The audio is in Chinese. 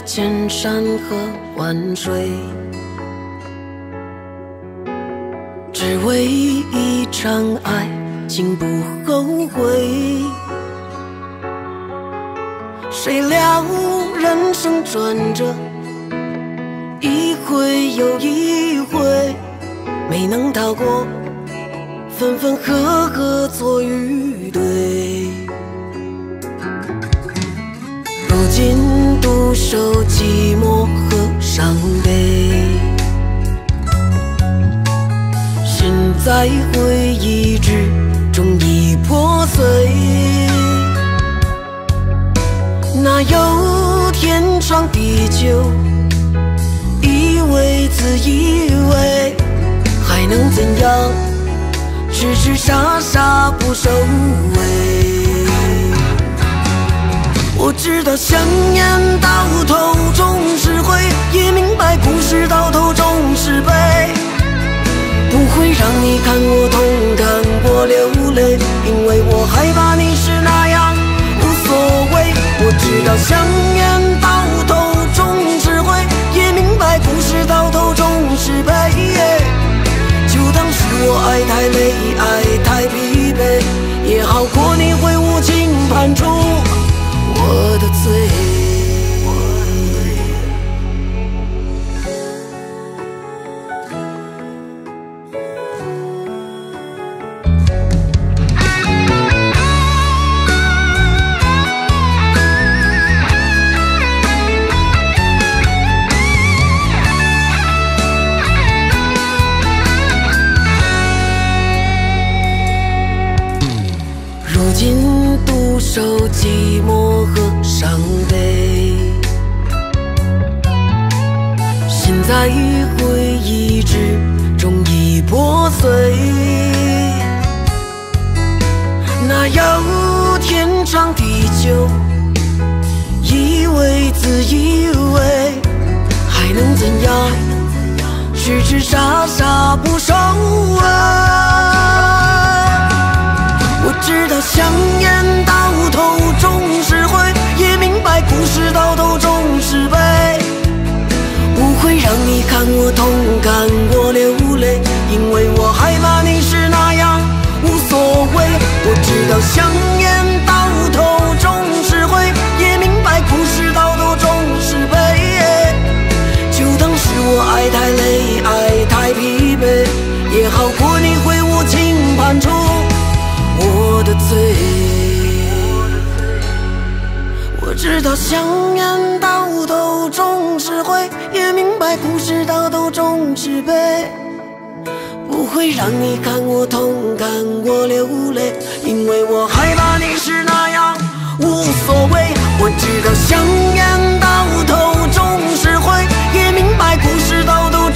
千山河万水，只为一场爱情不后悔。谁料人生转折，一回又一回，没能逃过分分合合错与对。如今独守寂寞和伤悲，心在回忆之中已破碎。哪有天长地久，以为自以为，还能怎样？痴痴傻傻不收尾。我知道香烟到头终是灰，也明白故事到头终是悲。不会让你看我痛，看我流泪，因为我害怕你是那样无所谓。我知道香烟到头终是灰，也明白故事到头终是悲。就当是我爱太累，爱太疲惫，也好过你会无情判处我的罪。如今独守寂寞和伤悲，心在回忆之中已破碎。哪有天长地久，以为自以为，还能怎样？痴痴傻傻不收尾。我知道香烟到头终是灰，也明白故事到头终是悲。不会让你看我痛，看我流泪，因为我害怕你是那样无所谓。我知道香烟到头终是灰，也明白故事到头终是悲。就当是我爱太累，爱太疲惫，也好过你会无情判处我的罪。我知道香烟到头终是灰，也明白故事到头终是悲。不会让你看我痛，看我流泪，因为我害怕你是那样无所谓。我知道香烟到头终是灰，也明白故事到头